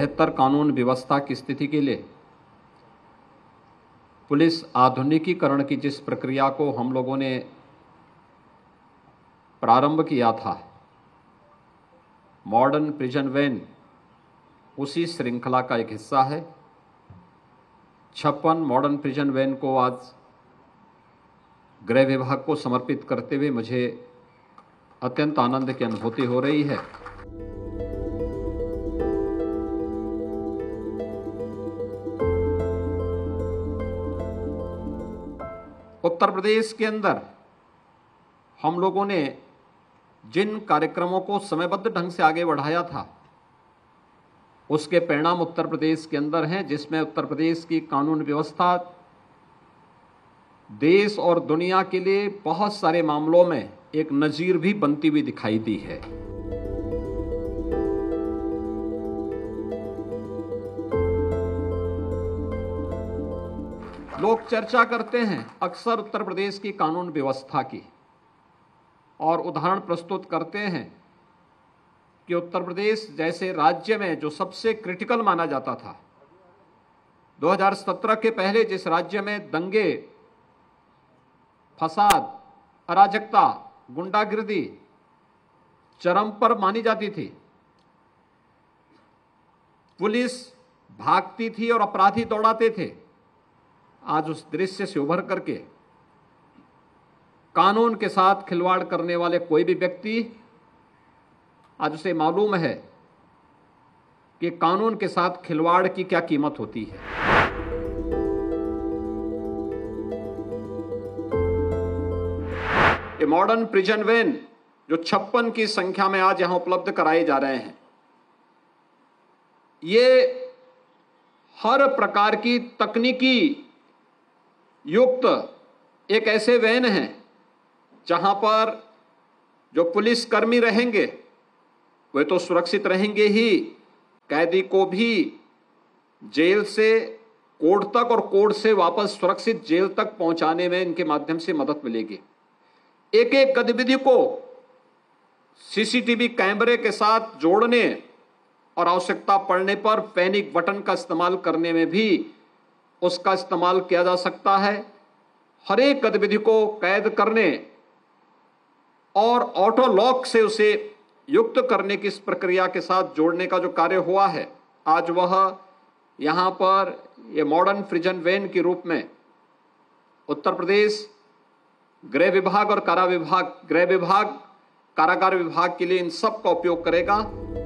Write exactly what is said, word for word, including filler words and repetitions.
बेहतर कानून व्यवस्था की स्थिति के लिए पुलिस आधुनिकीकरण की जिस प्रक्रिया को हम लोगों ने प्रारंभ किया था, मॉडर्न प्रिजन वैन उसी श्रृंखला का एक हिस्सा है। छप्पन मॉडर्न प्रिजन वैन को आज गृह विभाग को समर्पित करते हुए मुझे अत्यंत आनंद की अनुभूति हो रही है। उत्तर प्रदेश के अंदर हम लोगों ने जिन कार्यक्रमों को समयबद्ध ढंग से आगे बढ़ाया था, उसके परिणाम उत्तर प्रदेश के अंदर हैं, जिसमें उत्तर प्रदेश की कानून व्यवस्था देश और दुनिया के लिए बहुत सारे मामलों में एक नजीर भी बनती हुई दिखाई दी है। लोग चर्चा करते हैं अक्सर उत्तर प्रदेश की कानून व्यवस्था की और उदाहरण प्रस्तुत करते हैं कि उत्तर प्रदेश जैसे राज्य में जो सबसे क्रिटिकल माना जाता था, दो हज़ार सत्रह के पहले जिस राज्य में दंगे, फसाद, अराजकता, गुंडागिर्दी चरम पर मानी जाती थी, पुलिस भागती थी और अपराधी दौड़ाते थे, आज उस दृश्य से उभर करके कानून के साथ खिलवाड़ करने वाले कोई भी व्यक्ति, आज उसे मालूम है कि कानून के साथ खिलवाड़ की क्या कीमत होती है। ये मॉडर्न प्रिजन वैन जो छप्पन की संख्या में आज यहां उपलब्ध कराए जा रहे हैं, ये हर प्रकार की तकनीकी युक्त एक ऐसे वैन हैं जहां पर जो पुलिस कर्मी रहेंगे वे तो सुरक्षित रहेंगे ही, कैदी को भी जेल से कोर्ट तक और कोर्ट से वापस सुरक्षित जेल तक पहुंचाने में इनके माध्यम से मदद मिलेगी। एक एक गतिविधि को सीसीटीवी कैमरे के साथ जोड़ने और आवश्यकता पड़ने पर पैनिक बटन का इस्तेमाल करने में भी उसका इस्तेमाल किया जा सकता है। हर एक गतिविधि को कैद करने और ऑटो लॉक से उसे युक्त करने की इस प्रक्रिया के साथ जोड़ने का जो कार्य हुआ है, आज वह यहां पर ये मॉडर्न प्रिजन वैन के रूप में उत्तर प्रदेश गृह विभाग और कारा विभाग, गृह विभाग, कारागार विभाग के लिए इन सब का उपयोग करेगा।